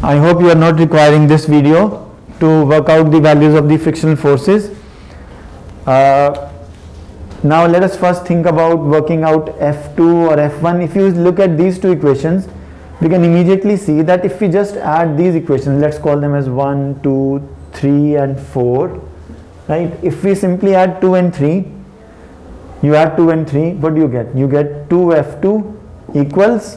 I hope you are not requiring this video to work out the values of the frictional forces. Now let us first think about working out F2 or F1. If you look at these two equations, we can immediately see that if we just add these equations, let's call them as 1, 2, 3 and 4, right? If we simply add 2 and 3, you add 2 and 3, what do you get? You get 2F2 equals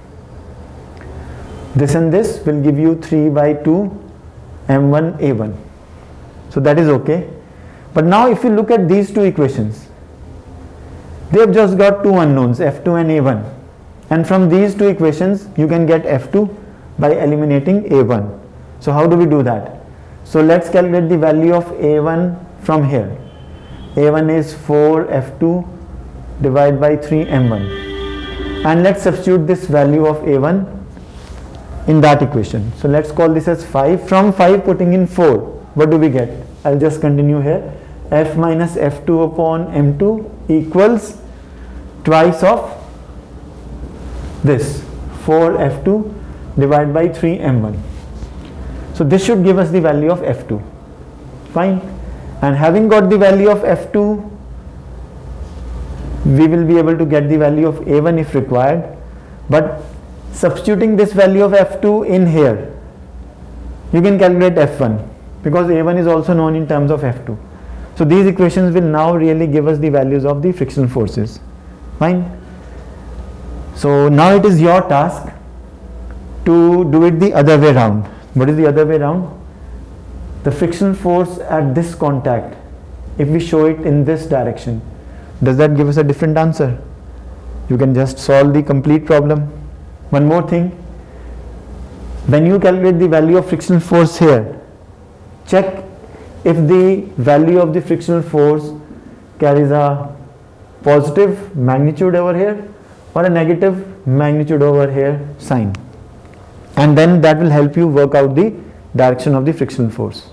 this, and this will give you 3 by 2 M1 A1. So that is okay. But now if you look at these two equations, they have just got two unknowns, F2 and A1. And from these two equations, you can get F2 by eliminating A1. So how do we do that? So let's calculate the value of A1 from here. A1 is 4 F2 divided by 3 M1. And let's substitute this value of A1 in that equation. So let's call this as 5. From 5 putting in 4, what do we get? I'll just continue here. F minus F2 upon M2 equals twice of this, 4 F2 divided by 3 M1. So this should give us the value of F2. Fine. And having got the value of F2, we will be able to get the value of A1 if required. But substituting this value of F2 in here, you can calculate F1, because A1 is also known in terms of F2. So these equations will now really give us the values of the frictional forces. Fine. So now it is your task to do it the other way around. What is the other way around? The frictional force at this contact, if we show it in this direction, does that give us a different answer? You can just solve the complete problem. One more thing, when you calculate the value of frictional force here, check if the value of the frictional force carries a positive magnitude over here or a negative magnitude over here sign, and then that will help you work out the direction of the frictional force.